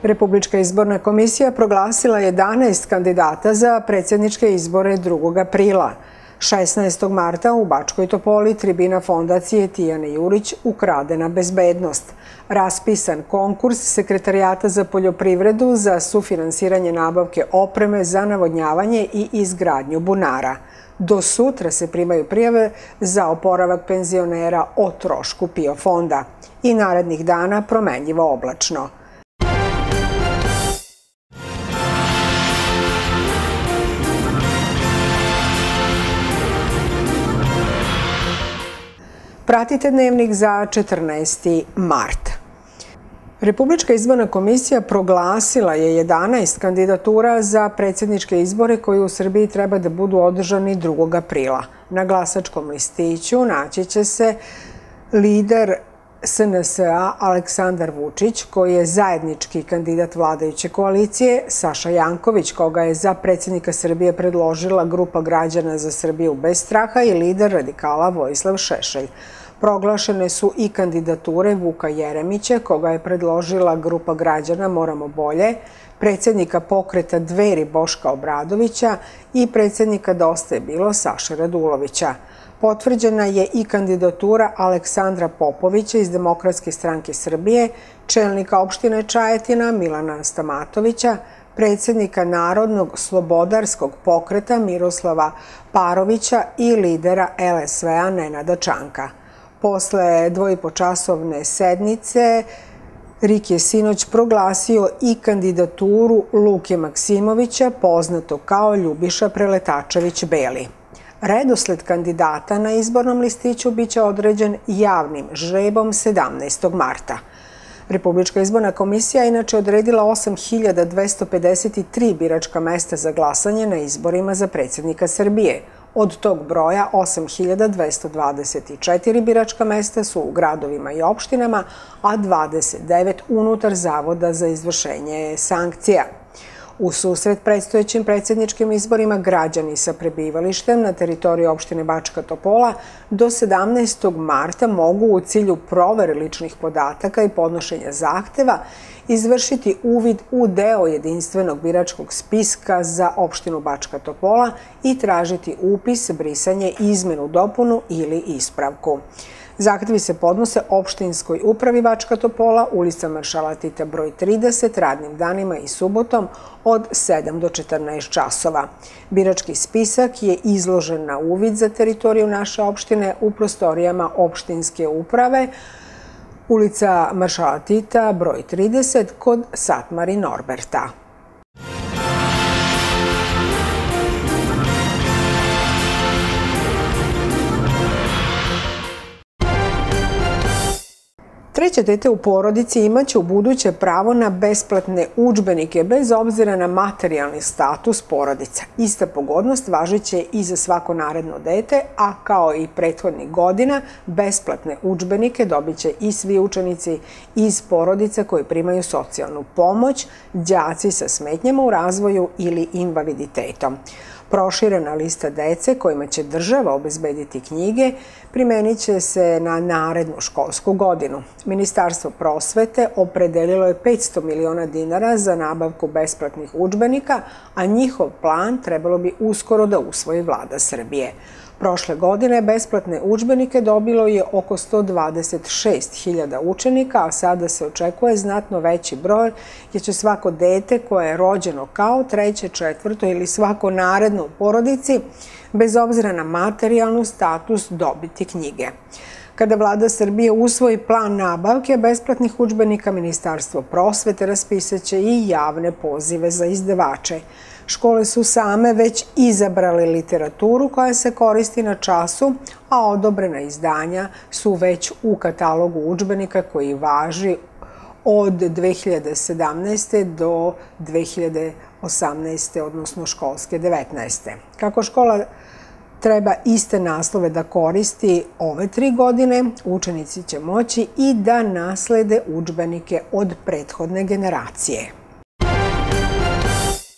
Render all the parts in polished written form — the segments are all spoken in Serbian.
Republička izborna komisija proglasila 11 kandidata za predsjedničke izbore 2. aprila. 16. marta u Bačkoj Topoli tribina fondacije Tijane Jurić Ukradena bezbednost. Raspisan konkurs Sekretarijata za poljoprivredu za sufinansiranje nabavke opreme za navodnjavanje i izgradnju bunara. Do sutra se primaju prijave za oporavak penzionera o trošku PIO fonda. I narednih dana promenljivo oblačno. Pratite dnevnik za 14. mart. Republička izborna komisija proglasila je 11 kandidatura za predsjedničke izbore koji u Srbiji treba da budu održani 2. aprila. Na glasačkom listiću naći će se lider SNS-a Aleksandar Vučić, koji je zajednički kandidat vladajuće koalicije, Saša Janković, koga je za predsjednika Srbije predložila Grupa građana za Srbiju bez straha, i lider radikala Vojislav Šešelj. Proglašene su i kandidature Vuka Jeremića, koga je predložila Grupa građana Moramo bolje, predsjednika pokreta Dveri Boška Obradovića i predsjednika Dosta je bilo Saše Radulovića. Potvrđena je i kandidatura Aleksandra Popovića iz Demokratske stranke Srbije, čelnika opštine Čajetina Milana Stamatovića, predsjednika Narodnog slobodarskog pokreta Miroslava Parovića i lidera LSV-a Nenada Čanka. Posle dvoipočasovne sednice, RIK je sinoć proglasio i kandidaturu Luke Maksimovića, poznatog kao Ljubiša Preletačević-Beli. Redosled kandidata na izbornom listiću biće određen javnim žrebom 17. marta. Republička izborna komisija inače odredila 8.253 biračka mesta za glasanje na izborima za predsjednika Srbije. Od tog broja 8.224 biračka mesta su u gradovima i opštinama, a 29 unutar Zavoda za izvršenje sankcija. U susret predstojećim predsjedničkim izborima građani sa prebivalištem na teritoriji opštine Bačka Topola do 17. marta mogu u cilju provere ličnih podataka i podnošenja zahteva izvršiti uvid u deo jedinstvenog biračkog spiska za opštinu Bačka Topola i tražiti upis, brisanje, izmenu, dopunu ili ispravku. Zahtevi se podnose opštinskoj upravi Bačka Topola, ulica Maršala Tita broj 30, radnim danima i subotom od 7 do 14 časova. Birački spisak je izložen na uvid za teritoriju naše opštine u prostorijama opštinske uprave, ulica Maršala Tita broj 30 kod Satmari Norberta. Treće dete u porodici imaće u buduće pravo na besplatne udžbenike bez obzira na materijalni status porodica. Ista pogodnost važiće i za svako naredno dete, a kao i prethodnih godina, besplatne udžbenike dobit će i svi učenici iz porodica koji primaju socijalnu pomoć, đaci sa smetnjama u razvoju ili invaliditetom. Proširena lista dece kojima će država obezbediti knjige primenit će se na narednu školsku godinu. Ministarstvo prosvete opredelilo je 500 miliona dinara za nabavku besplatnih udžbenika, a njihov plan trebalo bi uskoro da usvoji Vlada Srbije. Prošle godine besplatne udžbenike dobilo je oko 126.000 učenika, a sada se očekuje znatno veći broj, jer će svako dete koje je rođeno kao treće, četvrto ili svako naredno u porodici, bez obzira na materijalnu status, dobiti knjige. Kada Vlada Srbije usvoji plan nabavke besplatnih udžbenika, Ministarstvo prosvete raspisaće i javne pozive za izdavače. Škole su same već izabrale literaturu koja se koristi na času, a odobrena izdanja su već u katalogu udžbenika koji važi od 2017. do 2018. odnosno školske 19. Kako škola treba iste naslove da koristi ove 3 godine, učenici će moći i da naslede udžbenike od prethodne generacije.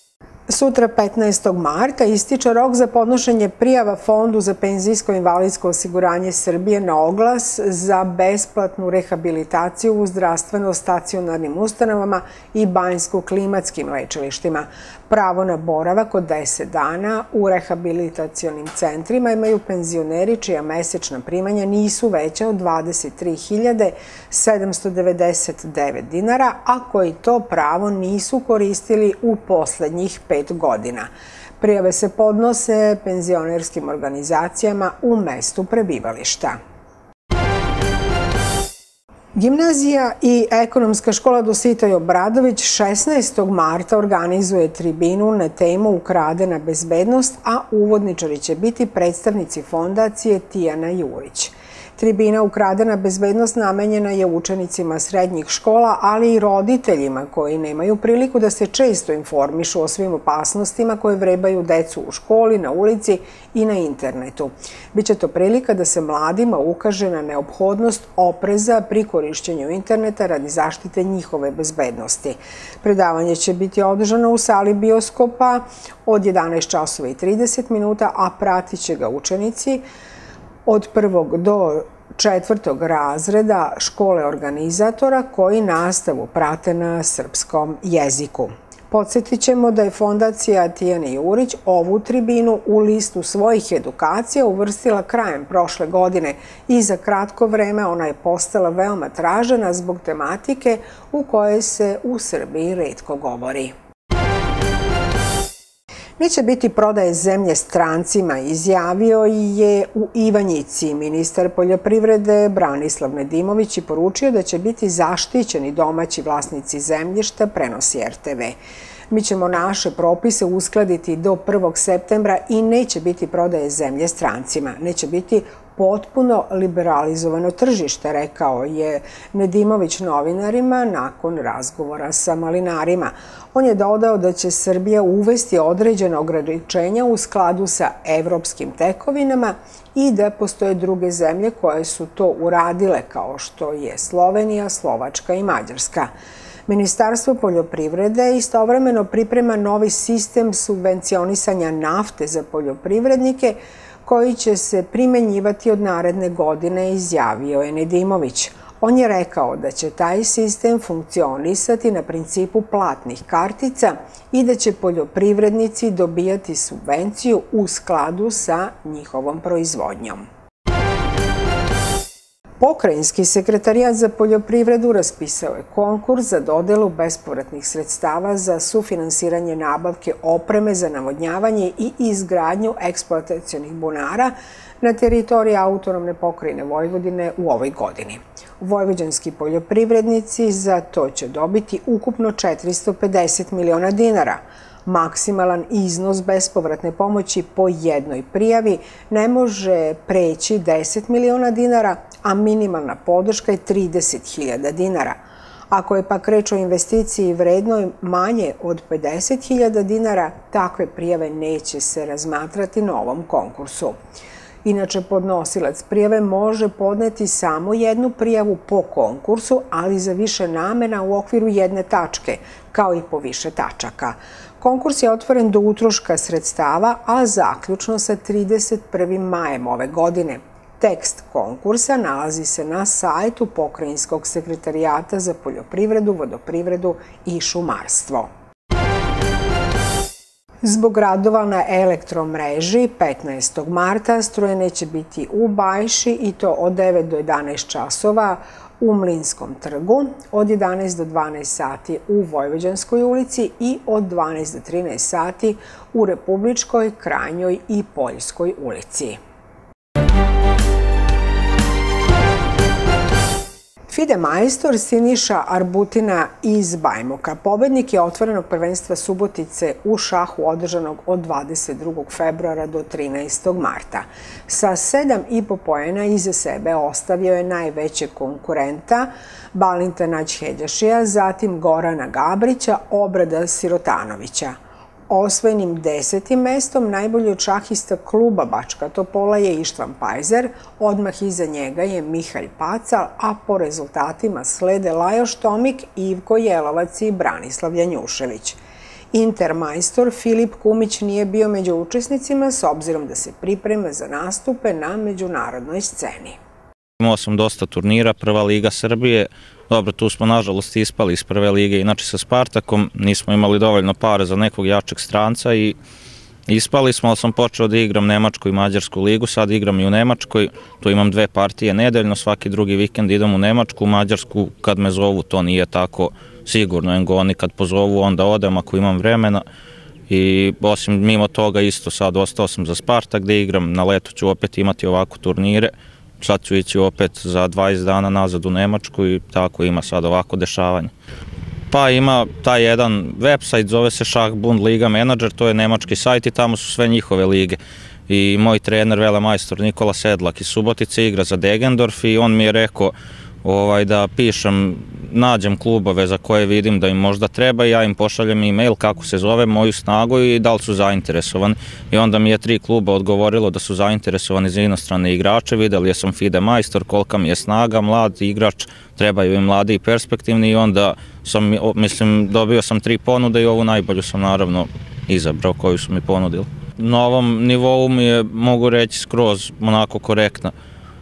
Sutra 15. marta ističe rok za podnošenje prijava Fondu za penzijsko i invalidsko osiguranje Srbije na oglas za besplatnu rehabilitaciju u zdravstveno-stacionarnim ustanovama i banjsko-klimatskim lečilištima. Pravo na boravak od 10 dana u rehabilitacionim centrima imaju penzioneri čija mesečna primanja nisu veća od 23.799 dinara, a koji to pravo nisu koristili u poslednjih 5 godina. Prijave se podnose penzionerskim organizacijama u mestu prebivališta. Gimnazija i ekonomska škola Dositej Obradović 16. marta organizuje tribinu na temu Ukradena bezbednost, a uvodničari će biti predstavnici fondacije Tijana Jurić. Tribina Ukradena bezbednost namenjena je učenicima srednjih škola, ali i roditeljima koji nemaju priliku da se često informišu o svim opasnostima koje vrebaju decu u školi, na ulici i na internetu. Biće to prilika da se mladima ukaže na neophodnost opreza pri korišćenju interneta radi zaštite njihove bezbednosti. Predavanje će biti održano u sali bioskopa od 11:30, a pratit će ga učenici od 1. do 4. razreda škole organizatora koji nastavu prate na srpskom jeziku. Podsjetit ćemo da je fondacija Tijane Jurić ovu tribinu u listu svojih edukacija uvrstila krajem prošle godine i za kratko vreme ona je postala veoma tražena zbog tematike u kojoj se u Srbiji retko govori. Neće biti prodaje zemlje strancima, izjavio je u Ivanjici ministar poljoprivrede Branislav Nedimović i poručio da će biti zaštićeni domaći vlasnici zemljišta, prenosi RTV. Mi ćemo naše propise uskladiti do 1. septembra i neće biti prodaje zemlje strancima. Neće biti potpuno liberalizovano tržište, rekao je Nedimović novinarima nakon razgovora sa malinarima. On je dodao da će Srbija uvesti određena ograničenja u skladu sa evropskim tekovinama i da postoje druge zemlje koje su to uradile, kao što je Slovenija, Slovačka i Mađarska. Ministarstvo poljoprivrede istovremeno priprema novi sistem subvencionisanja nafte za poljoprivrednike koji će se primenjivati od naredne godine, izjavio je Nedimović. On je rekao da će taj sistem funkcionisati na principu platnih kartica i da će poljoprivrednici dobijati subvenciju u skladu sa njihovom proizvodnjom. Pokrajinski sekretarijat za poljoprivredu raspisao je konkurs za dodelu bespovratnih sredstava za sufinansiranje nabavke opreme za navodnjavanje i izgradnju eksploatacionih bunara na teritoriji autonomne pokrajine Vojvodine u ovoj godini. Vojvođanski poljoprivrednici za to će dobiti ukupno 450 miliona dinara. Maksimalan iznos bespovratne pomoći po jednoj prijavi ne može preći 10 miliona dinara, a minimalna podrška je 30.000 dinara. Ako je pak reč o investiciji vrednoj manje od 50.000 dinara, takve prijave neće se razmatrati na ovom konkursu. Inače, podnosilac prijave može podneti samo jednu prijavu po konkursu, ali za više namena u okviru jedne tačke, kao i po više tačaka. Konkurs je otvoren do utroška sredstava, a zaključno sa 31. majem ove godine. Tekst konkursa nalazi se na sajtu Pokrajinskog sekretarijata za poljoprivredu, vodoprivredu i šumarstvo. Zbog radova na elektromreži 15. marta struje neće biti u Bajši i to od 9 do 11 časova u Mlinskom trgu, od 11 do 12 sati u Vojvođanskoj ulici i od 12 do 13 sati u Republičkoj, Krajnjoj i Poljskoj ulici. FIDE majstor Siniša Arbutina iz Bajmoka. Pobednik je otvorenog prvenstva Subotice u šahu održanog od 22. februara do 13. marta. Sa 7,5 poena iza sebe ostavio je najvećeg konkurenta Balinta Nađheljašija, zatim Gorana Gabrića, Obrada Sirotanovića. Osvojenim 10. mestom najbolji šahista kluba Bačka Topola je Ištvan Pajzer, odmah iza njega je Mihalj Pacal, a po rezultatima slede Lajoš Tomik, Ivko Jelovac i Branislav Janjušević. Intermajstor Filip Kumić nije bio među učesnicima s obzirom da se priprema za nastupe na međunarodnoj sceni. Imao sam dosta turnira, prva liga Srbije. Dobro, tu smo nažalost ispali iz prve lige, inače sa Spartakom. Nismo imali dovoljno para za nekog jačeg stranca i ispali smo, ali sam počeo da igram Nemačku i Mađarsku ligu. Sad igram i u Nemačkoj, tu imam 2 partije nedeljno, svaki drugi vikend idem u Nemačku, u Mađarsku kad me zovu, to nije tako sigurno, nego oni kad pozovu onda odem ako imam vremena. I osim mimo toga isto sad ostao sam za Spartak gde igram, na leto ću opet imati ovako turnire. Sad ću ići opet za 20 dana nazad u Nemačku i tako ima sad ovako dešavanje. Pa ima taj jedan website, zove se Schachbund Liga Manager, to je nemački sajt i tamo su sve njihove lige. I moj trener, velemajstor Nikola Sedlak iz Subotice igra za Degendorf i on mi je rekao da pišem, nađem klubove za koje vidim da im možda treba i ja im pošaljem e-mail kako se zove, moju snagu i da li su zainteresovani. I onda mi je 3 kluba odgovorilo da su zainteresovani za inostrane igrače, videli ja sam FIDE majstor, kolika mi je snaga, mlad igrač, trebaju im mladi i perspektivni i onda sam, dobio sam 3 ponude i ovu najbolju sam naravno izabrao koju su mi ponudili. Na ovom nivou mi je, mogu reći, skroz onako korektna.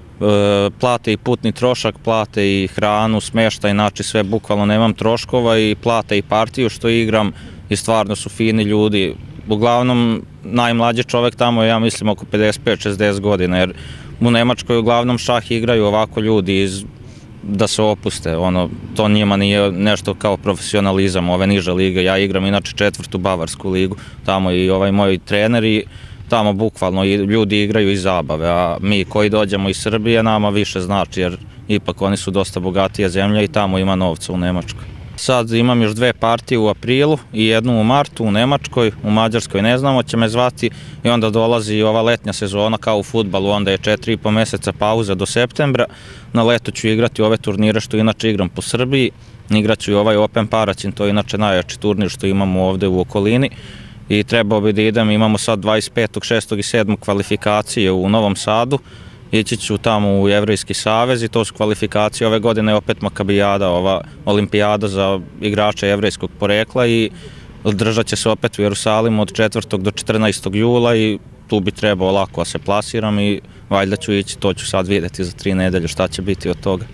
Plate i putni trošak, plate i hranu, smeštaj, znači sve bukvalno nemam troškova i plate i partiju što igram i stvarno su fini ljudi. Uglavnom, najmlađi čovek tamo je, ja mislim, oko 55-60 godina, jer u Nemačkoj uglavnom šah igraju ovako ljudi da se opuste, to njima nije nešto kao profesionalizam, ove niže lige, ja igram inače 4. Bavarsku ligu, tamo i ovaj moj trener i tamo bukvalno ljudi igraju iz zabave, a mi koji dođemo iz Srbije nama više znači jer ipak oni su dosta bogatija zemlja i tamo ima novca u Nemačkoj. Sad imam još 2 partije u aprilu i jednu u martu u Nemačkoj, u Mađarskoj ne znamo, će me zvati i onda dolazi i ova letnja sezona kao u fudbalu, onda je 4,5 meseca pauza do septembra. Na leto ću igrati ove turnire što inače igram po Srbiji, igraću i ovaj Open Paraćin, to je inače najjači turnir što imamo ovde u okolini. I trebao bi da idem, imamo sad 25. 6. i 7. kvalifikacije u Novom Sadu, ići ću tamo u Jevrejski savez i to su kvalifikacije, ove godine je opet Makabijada, ova olimpijada za igrače jevrejskog porekla i držat će se opet u Jerusalimu od 4. do 14. jula i tu bi trebao lako da se plasiram i valjda ću ići, to ću sad vidjeti za 3 nedelje šta će biti od toga.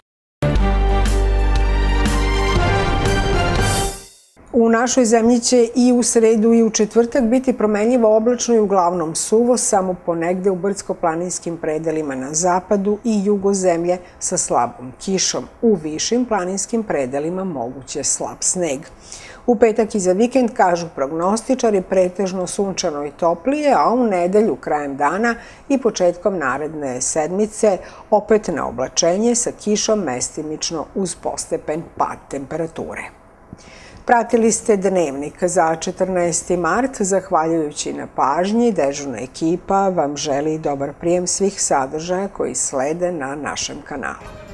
U našoj zemlji će i u sredu i u četvrtak biti promenljivo oblačno i uglavnom suvo, samo ponegde u brdsko-planinskim predelima na zapadu i jugu zemlje sa slabom kišom. U višim planinskim predelima moguće slab sneg. U petak i za vikend, kažu prognostičari, pretežno sunčano i toplije, a u nedelju krajem dana i početkom naredne sedmice opet na oblačenje sa kišom mestimično uz postepen pad temperature. Pratili ste Dnevnik za 14. mart. Zahvaljujući na pažnji, dežurna ekipa vam želi dobar prijem svih sadržaja koji slede na našem kanalu.